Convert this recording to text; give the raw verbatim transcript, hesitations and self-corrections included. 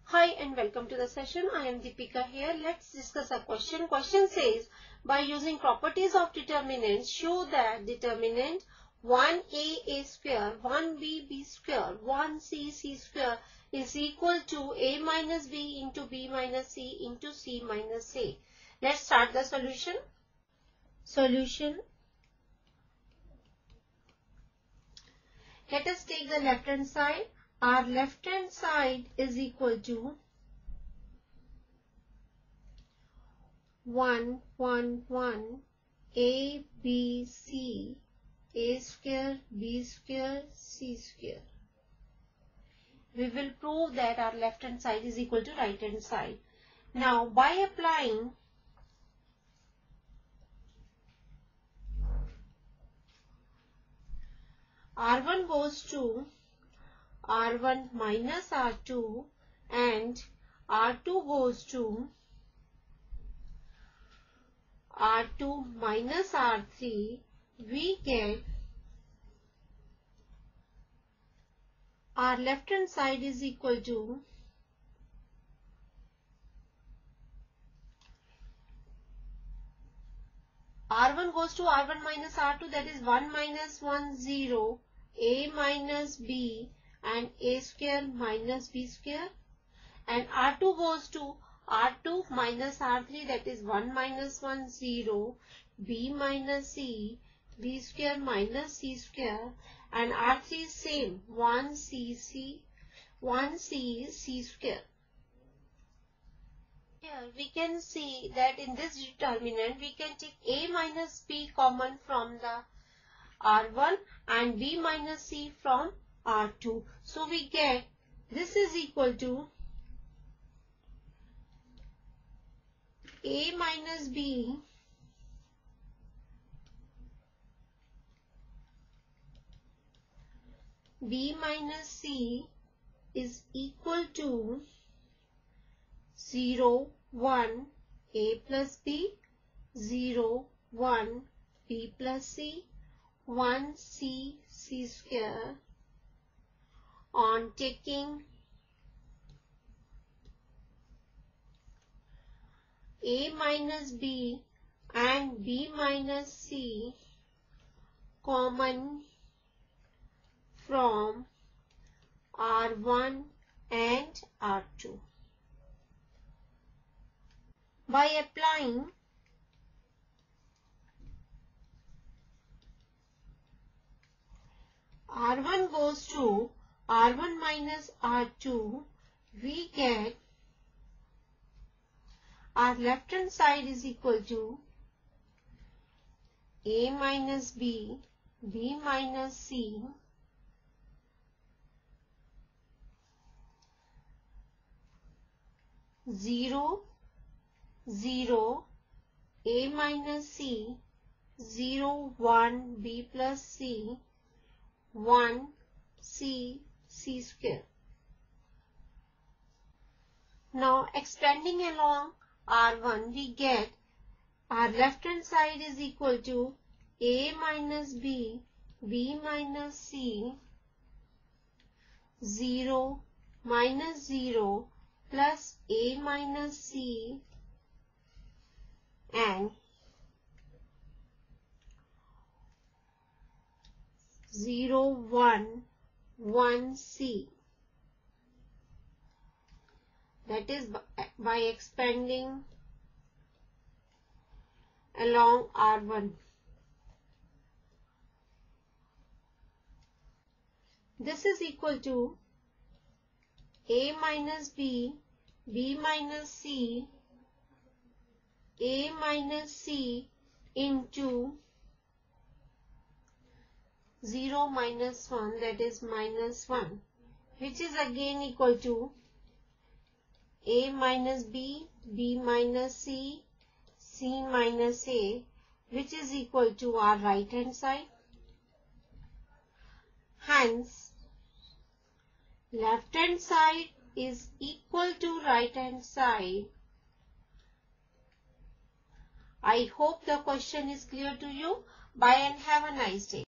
Hi and welcome to the session. I am Deepika here. Let's discuss a question. Question says, by using properties of determinants, show that determinant one a a square, one b b square, one c c square is equal to a minus b into b minus c into c minus a. Let's start the solution. Solution. Let us take the left hand side. Our left hand side is equal to one, one, one, a, b, c, a square, b square, c square. We will prove that our left hand side is equal to right hand side. Now, by applying R one goes to R one minus R two and R two goes to R two minus R three, we get our left hand side is equal to R one goes to R one minus R two, that is one minus one, zero, a minus b and a square minus b square, and R two goes to R two minus R three, that is one minus one, zero, b minus c, b square minus c square, and R three is same, one c c, one c c square. Here we can see that in this determinant we can take a minus b common from the R one and b minus c from R two. So we get this is equal to a minus b b minus c is equal to zero, one, a plus b, zero, one, b plus c, one c, c square. On taking a minus b and b minus c common from R one and R two. By applying R one goes to R one minus R two, we get our left hand side is equal to a minus b, b minus c, zero, zero, a minus c, zero, one, b plus c, one, c, c square. Now extending along R one, we get our left hand side is equal to a minus b, b minus c, zero, minus zero, plus a minus c, and zero, one, one c. That is by expanding along R one. This is equal to a minus b, b minus c, a minus c into zero minus one, that is minus one, which is again equal to a minus b, b minus c, c minus a, which is equal to our right hand side. Hence, left hand side is equal to right hand side. I hope the question is clear to you. Bye and have a nice day.